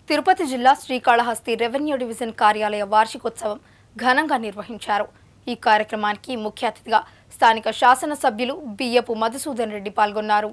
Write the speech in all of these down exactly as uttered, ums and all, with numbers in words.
తిరుపతి జిల్లా Srikalahasti revenue division కార్యాలయ వార్షికోత్సవం ఘనంగా నిర్వహించారు। ఈ కార్యక్రమానికి ముఖ్య అతిథిగా స్థానిక శాసన సభ్యులు బియ్యపు మధుసూదన్ రెడ్డి పాల్గొన్నారు।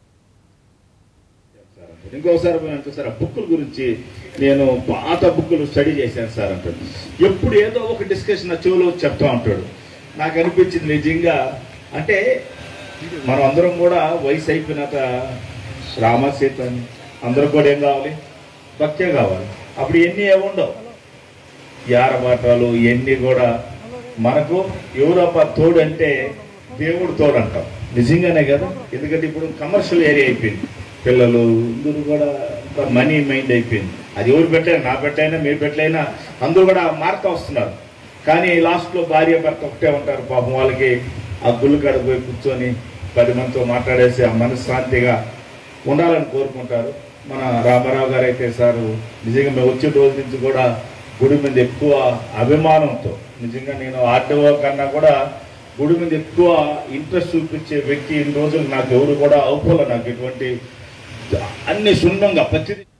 ఇంకోసారి అంటే సార్ బుక్కుల గురించి నేను పాత బుక్కులు స్టడీ చేశాను సార్ అంటాడు। ఎప్పుడు ఏదో ఒక డిస్కషన్ నా చెవులో చెప్తా ఉంటాడు। నాకు అనిపించింది నిజంగా అంటే మనం అందరం కూడా వయసు అయిపోయినాక రామ సీత అందరూ కూడా ఏం కావాలి, భక్తే కావాలి। అప్పుడు ఎన్ని ఏముండవు, యారబాటాలు ఎన్ని కూడా మనకు ఎవరప్ప తోడు అంటే దేవుడు తోడు అంటాం। నిజంగానే కదా, ఎందుకంటే ఇప్పుడు కమర్షియల్ ఏరియా అయిపోయింది, పిల్లలు అందరూ కూడా మనీ మైండ్ అయిపోయింది। అది ఎవరు పెట్టైనా, నా పెట్టైనా మీ పెట్టైనా అందరూ కూడా మారుతూ వస్తున్నారు। కానీ లాస్ట్లో భార్య భర్త ఒకటే ఉంటారు, పాపం వాళ్ళకి ఆ గుళ్ళు కాడ పోయి కూర్చొని పది మందితో మాట్లాడేసి ఆ మనశ్శాంతిగా ఉండాలని కోరుకుంటారు। మన రామారావు గారు అయితే సార్ నిజంగా మేము వచ్చే రోజు నుంచి కూడా గుడి మీద ఎక్కువ అభిమానంతో, నిజంగా నేను ఆర్టీఓ కన్నా కూడా గుడి మీద ఎక్కువ ఇంట్రెస్ట్ చూపించే వ్యక్తి ఇన్ని రోజులు నాకు ఎవరు కూడా అవుకోలే, నాకు ఎటువంటి అన్ని శూన్యంగా ప్రతిదీ